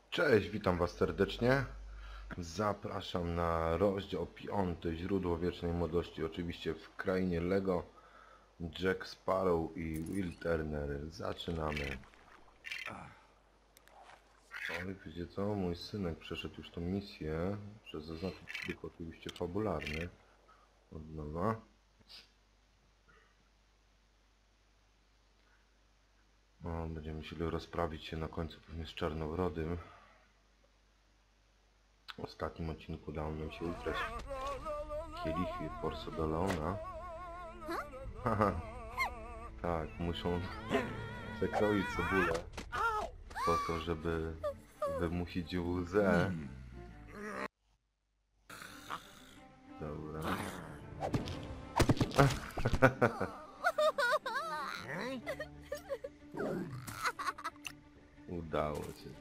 Cześć, witam Was serdecznie. Zapraszam na rozdział 5, Źródło Wiecznej Młodości, oczywiście w krainie Lego, Jack Sparrow i Will Turner. Zaczynamy. Oj, wiecie co? Mój synek przeszedł już tą misję, przez zaznaczyć tryb oczywiście fabularny. Od nowa. O, będziemy musieli rozprawić się na końcu pewnie z Czarnowrodym. W ostatnim odcinku udało nam się ukraść kielichy Porso do Leona. Haha, tak, muszą przekroić cebulę po to, żeby wymusić łzę. Dobra. Udało się.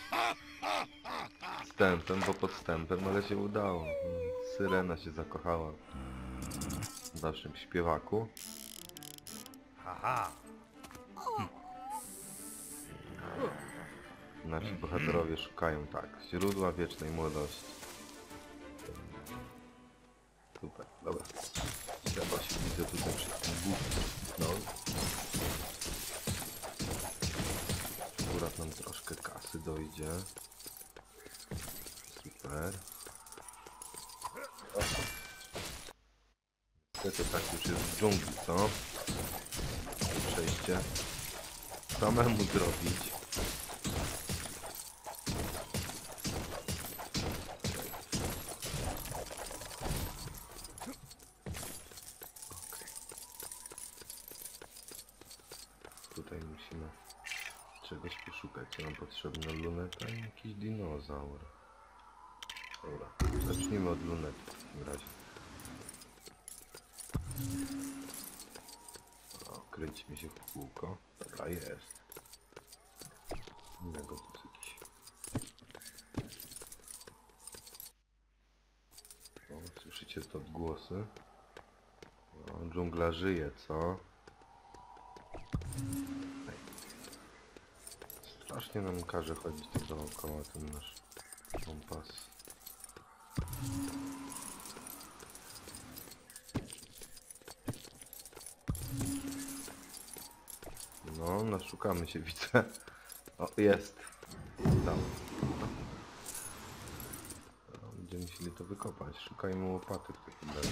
Wstępem, bo podstępem, ale się udało. Syrena się zakochała w naszym śpiewaku. Nasi bohaterowie szukają, tak, źródła wiecznej młodości. Super, dobra. Trzeba się, widzę, tutaj wszystkim no. Akurat nam troszkę kasy dojdzie. Super. Niestety tak już jest w dżungli, co? Przejście samemu zrobić. Tutaj musimy czegoś poszukać. Co nam potrzebna? Luneta i jakiś dinozaur. Dobra, zacznijmy od lunety w takim razie. O, kręcimy się w kółko. Dobra, jest. Innego tu jest jakiś. O, słyszycie te odgłosy? O, dżungla żyje, co? Strasznie nam każe chodzić tak dookoła ten nasz kompas. No, naszukamy się, widzę. O, jest. Tam. No, będziemy musieli to wykopać. Szukajmy łopaty w takim razie.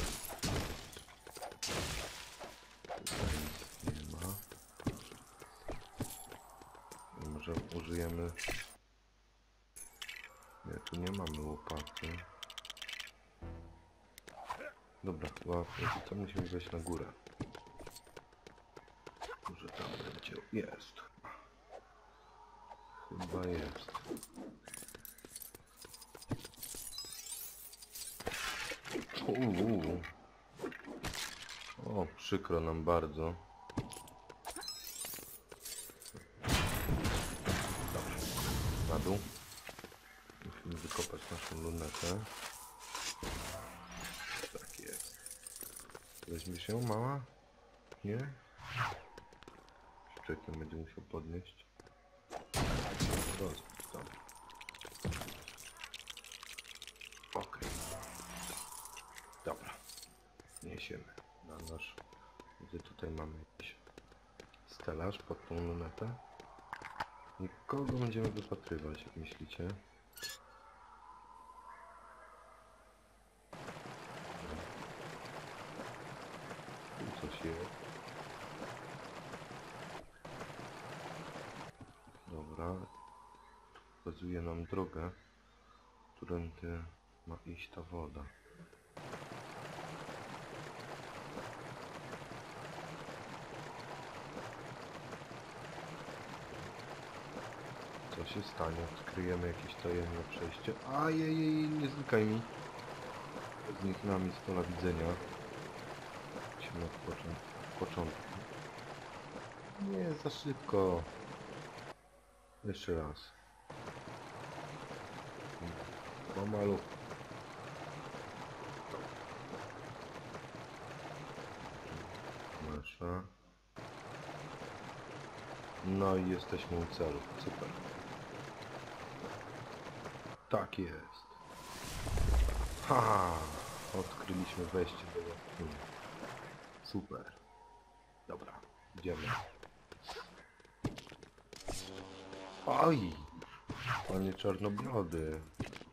Tutaj nic nie ma. Może użyjemy... Nie, tu nie mamy łopaty. Dobra, chyba to musimy wejść na górę. Może tam będzie... Jest. Chyba jest. O, przykro nam bardzo. Dobrze, na dół. Musimy wykopać naszą lunetę. Tak jest. Weźmie się mała? Nie? Szczekiem będzie musiał podnieść. Rozbić tam. Okej. Dobra. Niesiemy na nasz... Gdzie tutaj mamy jakiś stelaż pod tą lunetę. I kogo będziemy wypatrywać, jak myślicie? Tu coś jest. Dobra. Pokazuje nam drogę, którędy ma iść ta woda. Co się stanie? Odkryjemy jakieś tajemne przejście. Ajej, nie znikaj mi. Zniknęła mi z pola widzenia. Musimy odpocząć w początku. Nie, za szybko. Jeszcze raz. Pomalu. Nasza. No i jesteśmy u celu. Super. Tak jest. Ha! Odkryliśmy wejście do jaskini. Super. Dobra, idziemy. Oj! Panie czarnobrody.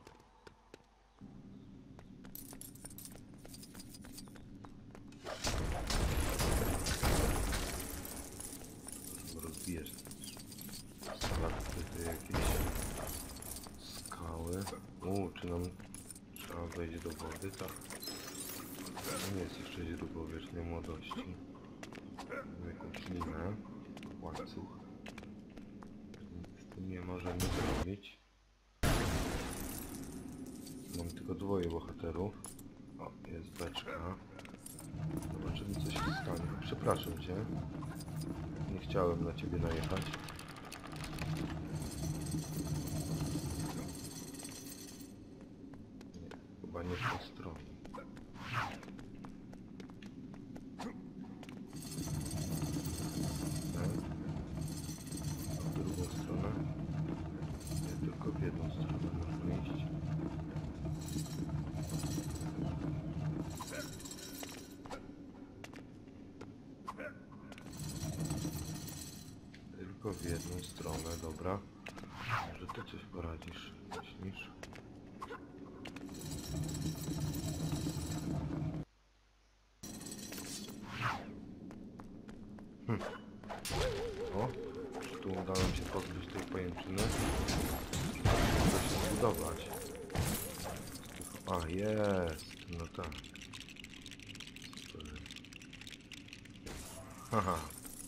Rozbijesz stalaktyty jakieś skały. Czy nam trzeba wejść do wody? Tak. To nie jest jeszcze źródło wiecznej młodości. Mam jakąś linę. Łańcuch. Nic z tym nie możemy zrobić. Mam tylko dwoje bohaterów. O, jest beczka. Zobaczymy, co się stanie. Przepraszam cię. Nie chciałem na ciebie najechać. Nie, chyba nie w tą stronę. W drugą stronę. Nie, tylko w jedną stronę można iść. Tylko w jedną stronę, dobra. Może ty coś poradzisz, myślisz? O, czy tu udało mi się pozbyć tej pajęczyny? Da się zbudować. A, jest, no tak. Super. Haha.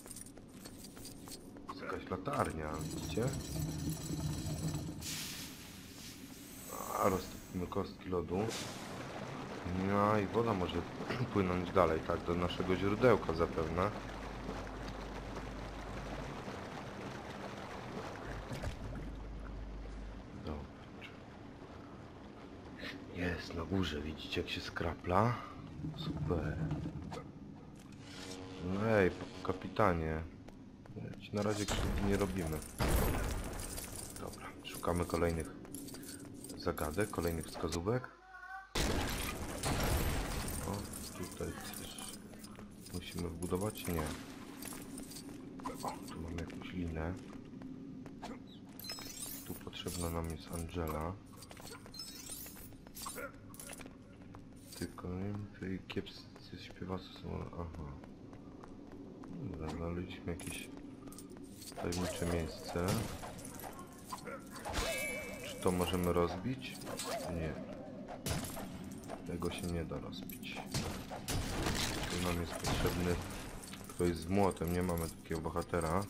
Jest jakaś latarnia, widzicie? A, roztopimy kostki lodu. No i woda może płynąć dalej, tak, do naszego źródełka zapewne. Dobrze. Jest na górze, widzicie jak się skrapla? Super. No ej, kapitanie. Ci na razie krzywdy nie robimy. Dobra, szukamy kolejnych zagadek, kolejnych wskazówek. O, tutaj coś musimy wbudować? Nie. O, tu mamy jakąś linę. Tu potrzebna nam jest Angela. Tylko nie wiem, tutaj kiepscy śpiewacy są... Aha. Dobra, znaleźliśmy jakieś tajemnicze miejsce. Czy to możemy rozbić? Nie. Tego się nie da rozbić. Tu nam jest potrzebny ktoś z młotem. Nie mamy takiego bohatera.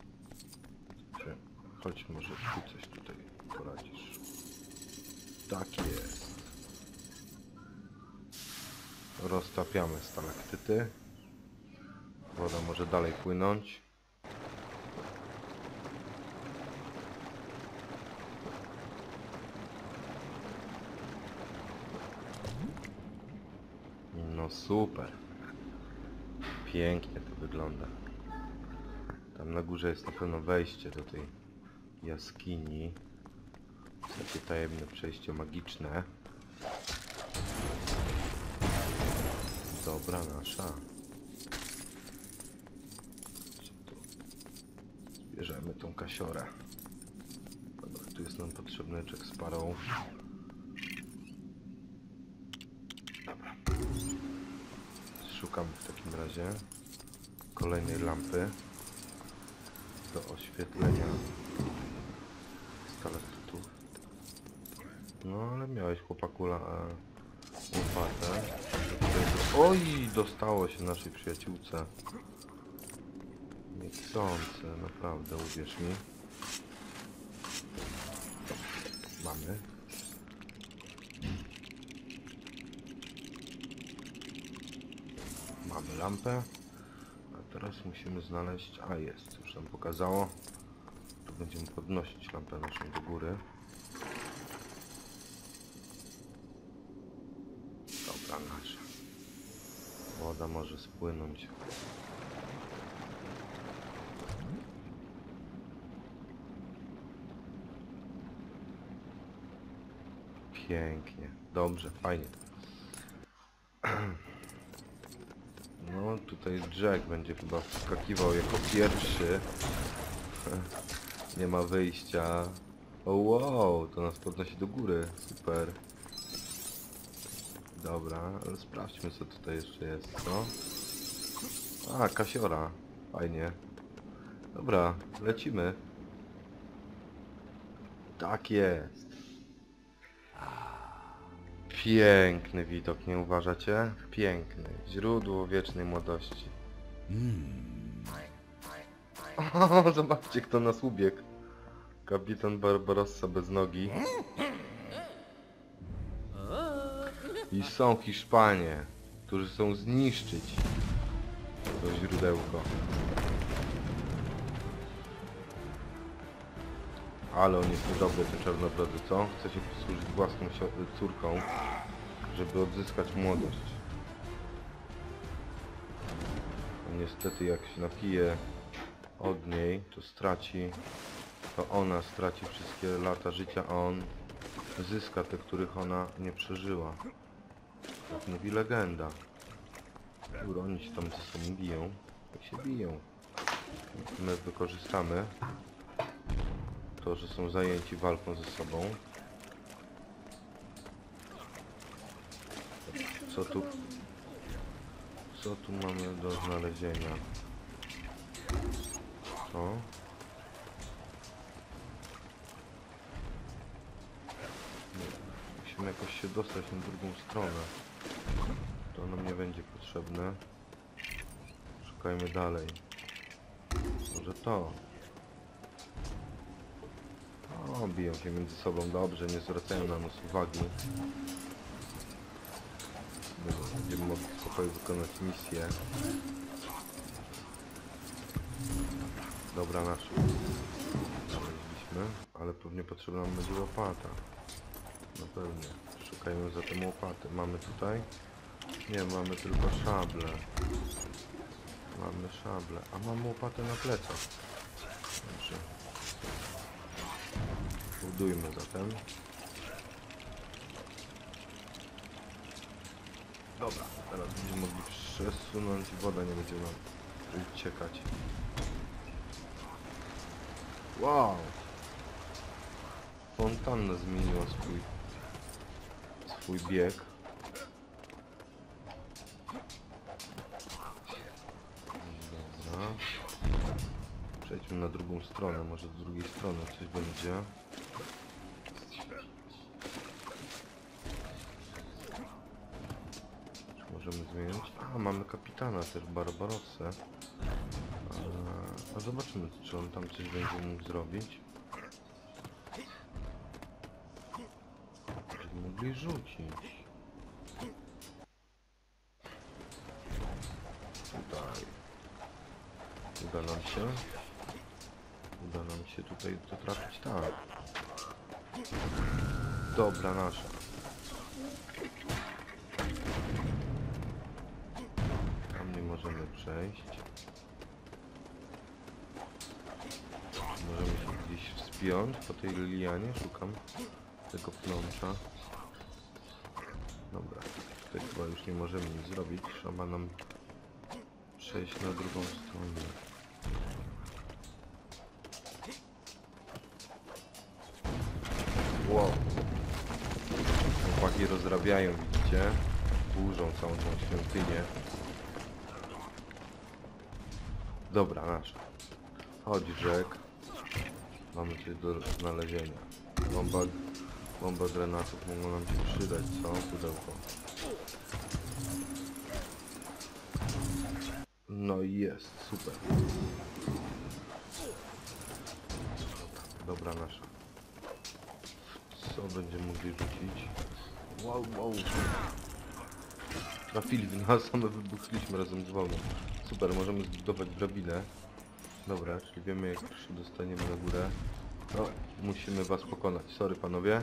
Chodź, może ty coś tutaj poradzisz. Tak jest. Roztapiamy stalaktyty. Woda może dalej płynąć. No super. Pięknie to wygląda. Tam na górze jest na pewno wejście do tej jaskini. Takie tajemne przejście magiczne. Dobra nasza. Bierzemy tą kasiorę. Dobra, tu jest nam potrzebny Jack Sparrow. Dobra. Szukamy w takim razie kolejnej lampy do oświetlenia stalaktytów. No ale miałeś chłopakula łopatę. Oj, dostało się naszej przyjaciółce. Niechcące, naprawdę, uwierz mi. Mamy. Mamy lampę. A teraz musimy znaleźć... A jest, już nam pokazało. Tu będziemy podnosić lampę naszą do góry. Dobra, nasza. Woda może spłynąć. Pięknie. Dobrze, fajnie. No tutaj Jack będzie chyba wskakiwał jako pierwszy. Nie ma wyjścia. O wow, to nas podnosi do góry. Super. Dobra, ale sprawdźmy co tutaj jeszcze jest, co? A, kasiora. Fajnie. Dobra, lecimy. Tak jest. Piękny widok, nie uważacie? Piękny. Źródło wiecznej młodości. O, zobaczcie kto nas ubiegł. Kapitan Barbarossa bez nogi. I są Hiszpanie, którzy chcą zniszczyć to źródełko. Ale on jest niedobry, ten czarnobrody, co? Chce się posłużyć własną córką, żeby odzyskać młodość. No niestety jak się napije od niej, to straci, to ona straci wszystkie lata życia, a on zyska te, których ona nie przeżyła. Tak mówi legenda. Kur, oni się tam ze sobą biją. Jak się biją. My wykorzystamy to, że są zajęci walką ze sobą. Co tu mamy do znalezienia? Co? Musimy jakoś się dostać na drugą stronę. To nam nie będzie potrzebne. Szukajmy dalej. Może to. O, biją się między sobą dobrze, nie zwracają na nas uwagi. Będziemy mogli w spokoju wykonać misję. Dobra, nasz. Znaleźliśmy, ale pewnie potrzebna nam będzie łopata. No pewnie. Szukajmy zatem łopaty. Mamy tutaj? Nie, mamy tylko szable. Mamy szable, a mam łopatę na plecach. Dobrze. Budujmy zatem. Dobra, teraz będziemy mogli przesunąć i woda nie będzie nam uciekać. Wow! Fontanna zmieniła swój bieg. Dobra. Przejdźmy na drugą stronę, może z drugiej strony coś będzie. Możemy zmienić. A, mamy kapitana też, Barbarossę. A zobaczymy, czy on tam coś będzie mógł zrobić. Żeby mogli rzucić. Tutaj. Uda nam się tutaj to trafić, tak. Dobra, nasza. Tam nie możemy przejść. Możemy się gdzieś wspiąć po tej lianie, szukam tego pnącza. Dobra, tutaj chyba już nie możemy nic zrobić, trzeba nam przejść na drugą stronę. Wow. Chłopaki rozrabiają, widzicie? Burzą całą tą świątynię. Dobra, nasza. Chodź, Jack. Mamy coś do znalezienia. Bomba granatów mogą nam się przydać, co? Pudełko. No i jest, super. Dobra, nasza. Co będziemy mogli rzucić? Wow, wow. Trafili w nas, a my wybuchliśmy razem z wolną. Super, możemy zbudować drabinę. Dobra, czyli wiemy jak się dostaniemy na górę. No, musimy was pokonać. Sorry panowie.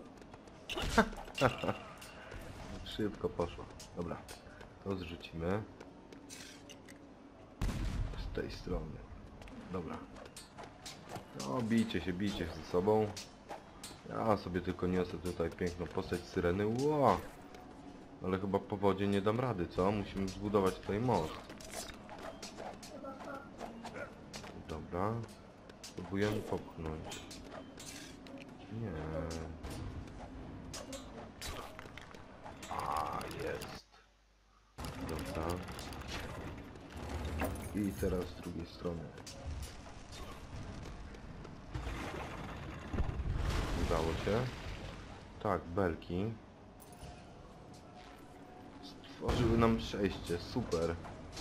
Szybko poszło. Dobra, to zrzucimy. Z tej strony. Dobra. No, bijcie się ze sobą. Ja sobie tylko niosę tutaj piękną postać syreny. Ło! Ale chyba po wodzie nie dam rady, co? Musimy zbudować tutaj most. Dobra. Próbujemy popchnąć. Nie. A, jest. Dobra. I teraz z drugiej strony. Udało się. Tak, belki. Stworzyły nam przejście, super.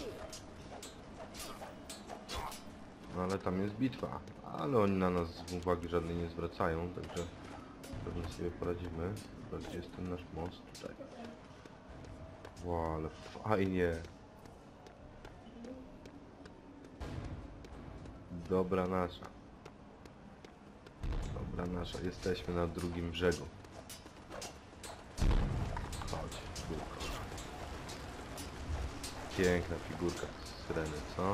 No ale tam jest bitwa. Ale oni na nas uwagi żadnej nie zwracają, także pewnie sobie poradzimy. Teraz gdzie jest ten nasz most? Tutaj. Wow, ale fajnie. Dobra nasza. Dobra nasza. Jesteśmy na drugim brzegu. Chodź, figurko. Piękna figurka z syreny, co?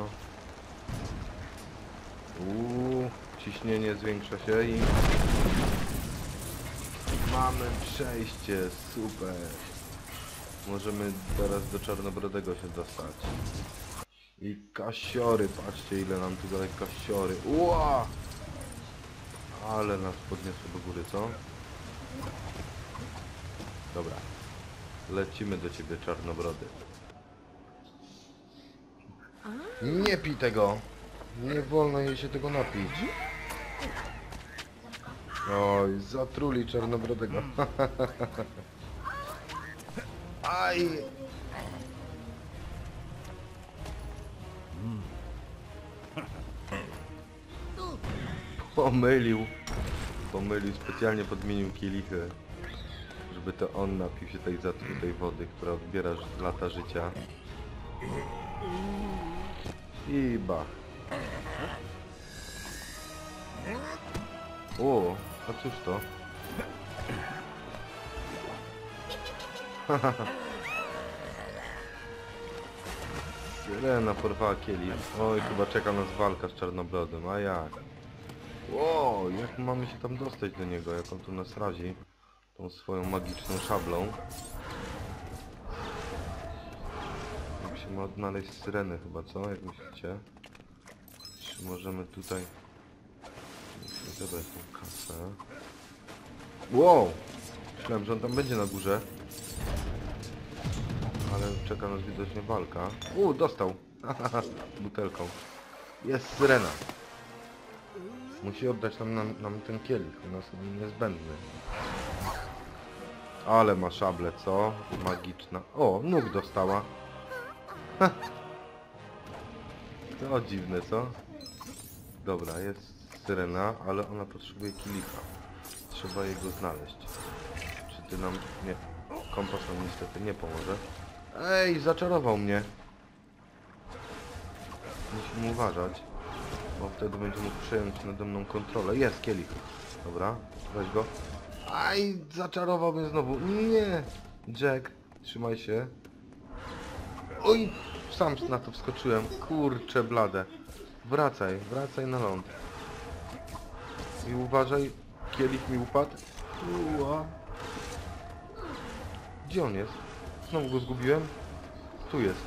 Ciśnienie zwiększa się i... Mamy przejście, super. Możemy teraz do Czarnobrodego się dostać. I kasiory, patrzcie ile nam tu dalej kasiory. Ła! Ale nas podniosło do góry, co? Dobra. Lecimy do ciebie, Czarnobrody. Nie pij tego! Nie wolno jej się tego napić. Oj, zatruli Czarnobrodego. Aj! Pomylił, specjalnie podmienił kielichy, żeby to on napił się tej zatrutej wody, która odbiera lata życia. I bach. O, a cóż to? Syrena porwała kielich. Oj, chyba czeka nas walka z Czarnobrodym, a jak? Wow, jak mamy się tam dostać do niego, jak on tu nas razi tą swoją magiczną szablą. Musimy odnaleźć syrenę chyba, co? Jak myślicie? Czy możemy tutaj... Musimy zebrać tą kasę. Wow! Myślałem, że on tam będzie na górze. Ale czeka nas widocznie walka. Dostał! Butelką. Jest syrena. Musi oddać nam ten kielich, u nas niezbędny. Ale ma szablę, co? Magiczna. O, nóg dostała. Ha. To dziwne, co? Dobra, jest syrena, ale ona potrzebuje kielicha. Trzeba jego znaleźć. Czy ty nam... Nie. Kompas nam niestety nie pomoże. Ej, zaczarował mnie. Musimy uważać. Bo wtedy będzie mógł przejąć nade mną kontrolę. Jest kielich. Dobra, weź go. Aj, zaczarował mnie znowu. Nie! Jack, trzymaj się. Oj, sam na to wskoczyłem. Kurcze blade. Wracaj na ląd. I uważaj, kielich mi upadł. Ua. Gdzie on jest? Znowu go zgubiłem. Tu jest.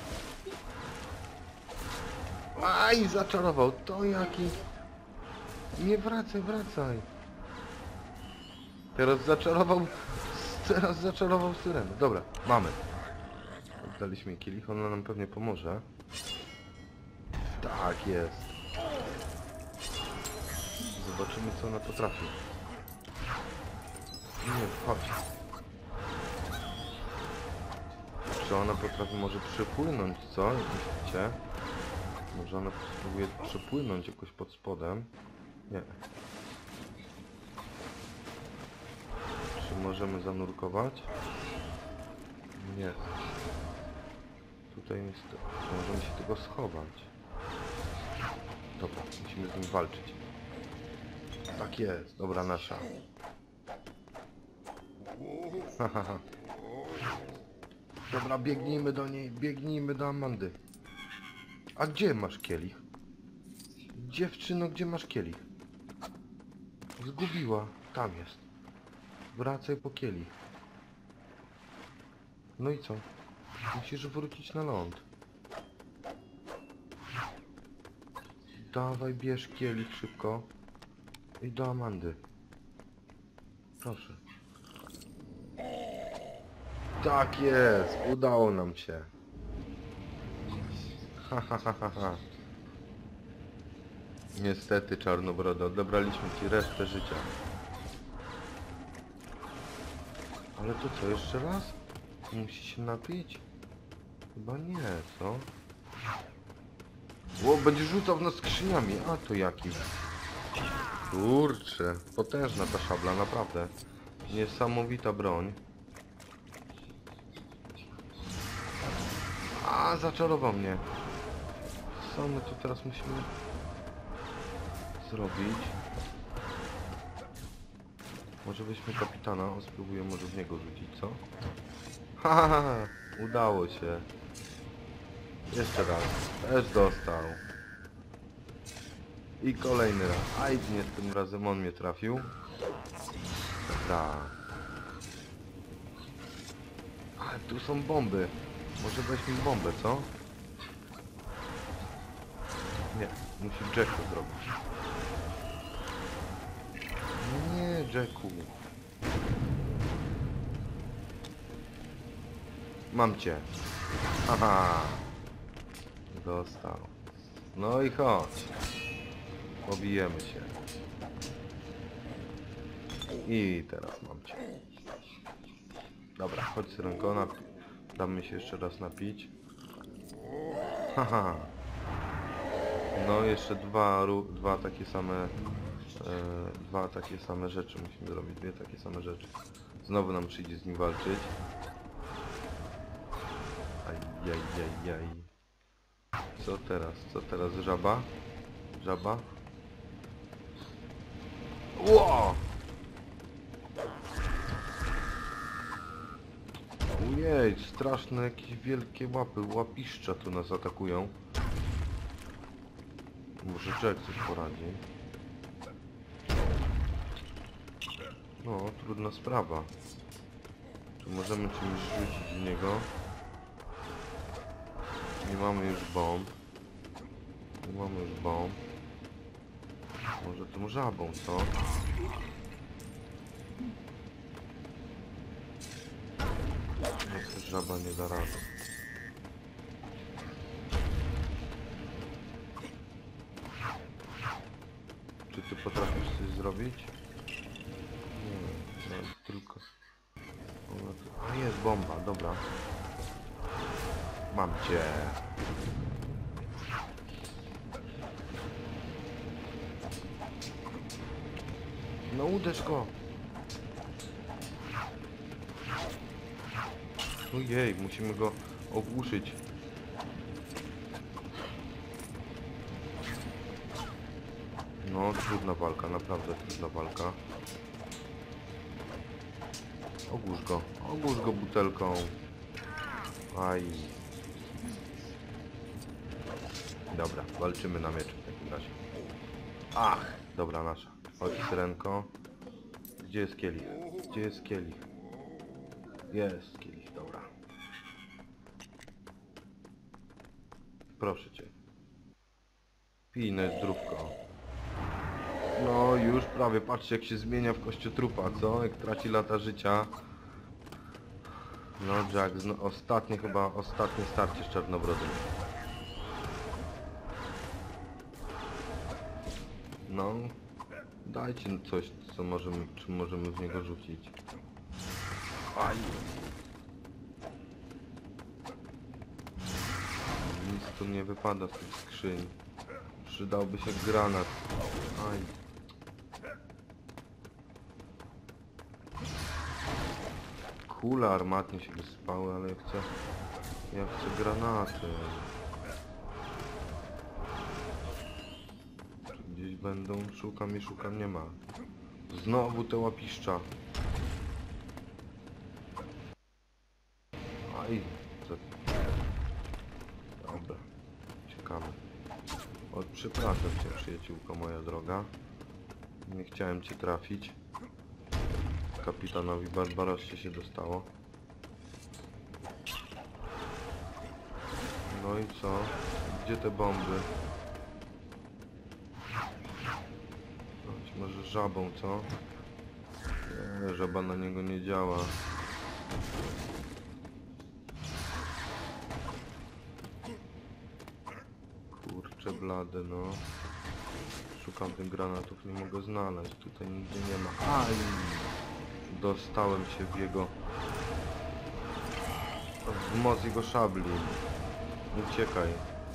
Aj, zaczarował. To jaki... Nie wracaj. Teraz zaczarował syrenę. Dobra, mamy. Oddaliśmy kielich, ona nam pewnie pomoże. Tak jest. Zobaczymy, co ona potrafi. Nie, chodź. Czy ona potrafi może przepłynąć, co? Jak myślicie? Może ona spróbuje przepłynąć jakoś pod spodem? Nie. Czy możemy zanurkować? Nie. Tutaj jest... Czy możemy się tego schować? Dobra, musimy z nim walczyć. Tak jest, dobra nasza. Hahaha. Dobra, biegnijmy do niej, biegnijmy do Amandy. A gdzie masz kielich? Dziewczyno, gdzie masz kielich? Zgubiła. tam jest. Wracaj po kielich. No i co? Musisz wrócić na ląd. Dawaj, bierz kielich szybko. I do Amandy. Proszę. Tak jest! Udało nam się. Ha, ha, ha, ha, ha. Niestety, Czarnobrodo, odebraliśmy ci resztę życia. Ale to co, jeszcze raz? Musi się napić? Chyba nie, co? O, będzie rzucał w nas skrzyniami, a to jaki? Kurczę, potężna ta szabla, naprawdę. Niesamowita broń. A, zaczarował mnie. Co my tu teraz musimy zrobić? Może weźmy kapitana, on spróbuje może w niego rzucić, co? Ha, ha, ha, udało się. Jeszcze raz. Też dostał. I kolejny raz. Aj, nie, tym razem on mnie trafił. Dobra. Ale tu są bomby. Może weźmy bombę, co? Nie, musi Jack to zrobić. Nie, Jacku. Mam cię. Haha. Dostał. No i chodź. Pobijemy się. I teraz mam cię. Dobra, chodź Syrenko, damy się jeszcze raz napić. Haha. No jeszcze dwa takie same dwa takie same rzeczy musimy zrobić, dwie takie same rzeczy. Znowu nam przyjdzie z nim walczyć. Ajajajaj. Co teraz? Co teraz? Żaba? Żaba? Ło! Ojej, straszne jakieś wielkie łapy, łapiszcza tu nas atakują. Może Jack coś poradzi. No, trudna sprawa. Czy możemy czymś rzucić w niego? Nie mamy już bomb. Nie mamy już bomb. Może tą żabą, co? No to żaba nie da rady. Czy ty potrafisz coś zrobić? Nie, no tylko... A jest bomba, dobra. Mam cię. No uderz go. Ojej, musimy go ogłuszyć. No, trudna walka, naprawdę trudna walka. Ogłusz go butelką. Aj. Dobra, walczymy na mieczu w takim razie. Ach, dobra, nasza. Chodź, Syrenko. Gdzie jest kielich? Gdzie jest kielich? Jest kielich, dobra. Proszę cię. Pij na zdrówko. No już prawie, patrzcie jak się zmienia w kościotrupa, co? Jak traci lata życia. No Jack, ostatnie starcie z Czarnobrodym. No, dajcie coś, czym możemy w niego rzucić. Aj. Nic tu nie wypada z tych skrzyń. Przydałby się granat. Aj. Kule armatnie się wyspały, ale ja chcę granaty. Gdzieś będą, szukam, nie ma. Znowu te łapiszcza. Aj, co? Dobra, ciekawe. Przepraszam cię, przyjaciółko moja droga. Nie chciałem cię trafić. kapitanowi Barbarossie się dostało. No i co? Gdzie te bomby? Być może żabą, co? Nie, żaba na niego nie działa. Kurczę blade, no. Szukam tych granatów, nie mogę znaleźć. Tutaj nigdzie nie ma. Aj! Dostałem się w jego... w moc jego szabli. Uciekaj.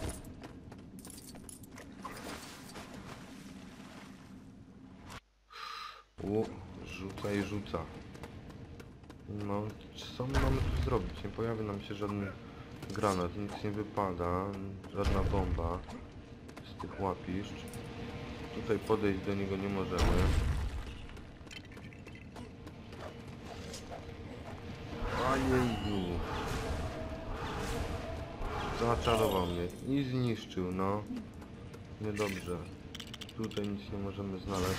Rzuca i rzuca. No, co my mamy tu zrobić? Nie pojawi nam się żaden granat, nic nie wypada, żadna bomba z tych łapiszcz. Tutaj podejść do niego nie możemy. Ajeju. Zaczarował mnie i zniszczył, no. Niedobrze. Tutaj nic nie możemy znaleźć.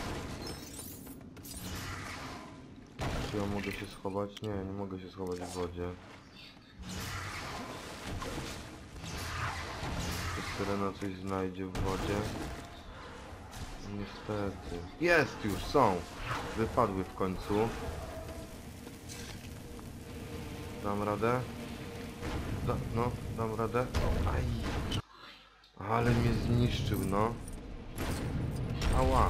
Czy ja mogę się schować? Nie, nie mogę się schować w wodzie. Czy syrena coś znajdzie w wodzie? Niestety. Jest już, są! Wypadły w końcu. Dam radę? No, dam radę. Aj! Ale mnie zniszczył, no. Ała!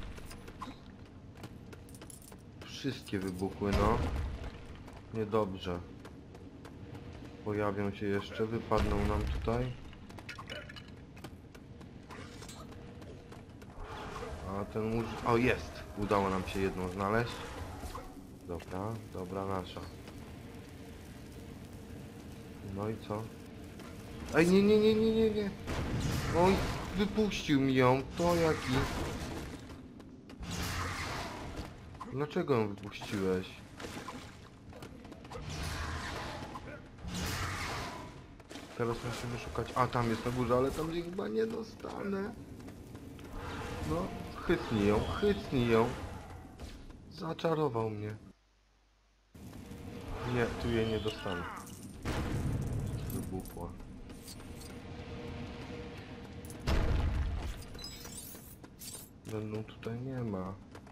Wszystkie wybuchły, no. Niedobrze. Pojawią się jeszcze, wypadną nam tutaj. A ten o, jest! Udało nam się jedną znaleźć. Dobra, dobra nasza. No i co? Ej, nie. Oj, wypuścił mi ją. To jaki? Dlaczego ją wypuściłeś? Teraz musimy szukać... A, tam jest na górze, ale tam się chyba nie dostanę. No, chytnij ją. Zaczarował mnie. Nie, tu jej nie dostanę. Wybuchła. Będą tutaj nie ma.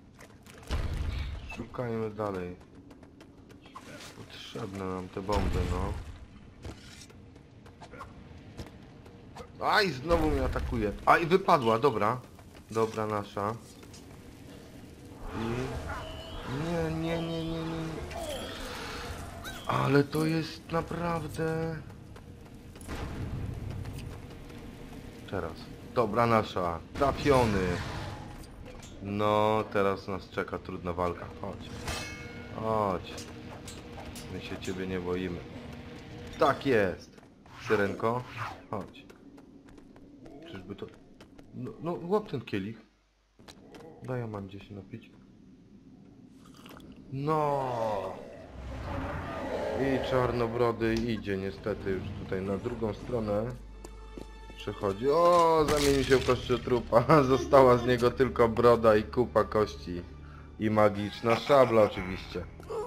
Szukajmy dalej. Potrzebne nam te bomby, no. Aj, znowu mnie atakuje. Aj, wypadła, dobra. Dobra nasza. I... Nie. Ale to jest naprawdę... Teraz. Dobra nasza. Trafiony. No, teraz nas czeka trudna walka. Chodź. Chodź. My się ciebie nie boimy. Tak jest. Syrenko. Chodź. Czyżby to... No, łap ten kielich. Daj, ja mam gdzieś się napić. No. I czarnobrody idzie niestety już tutaj na drugą stronę. Przechodzi. O, zamienił się w kościotrupa. Została z niego tylko broda i kupa kości. I magiczna szabla oczywiście.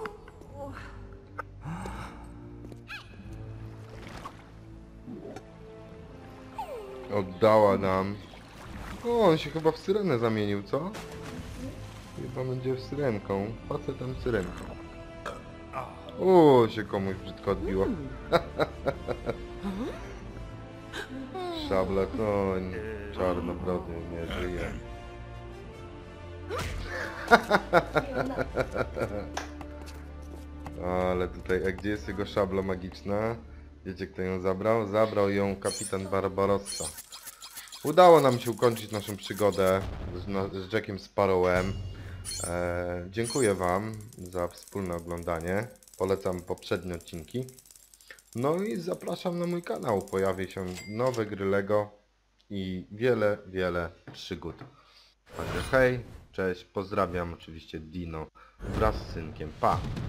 Oddała nam. O, on się chyba w syrenę zamienił, co? Chyba będzie syrenką. Facetem syrenką. O, się komuś brzydko odbiło. Szabla koń. Czarnobrody nie żyje. Ale tutaj, a gdzie jest jego szabla magiczna? Wiecie, kto ją zabrał? Zabrał ją kapitan Barbarossa. Udało nam się ukończyć naszą przygodę z Jackiem Sparrowem. Dziękuję Wam za wspólne oglądanie. Polecam poprzednie odcinki. No i zapraszam na mój kanał. Pojawi się nowe gry LEGO i wiele przygód. Także hej, cześć, pozdrawiam oczywiście Dino wraz z synkiem. Pa!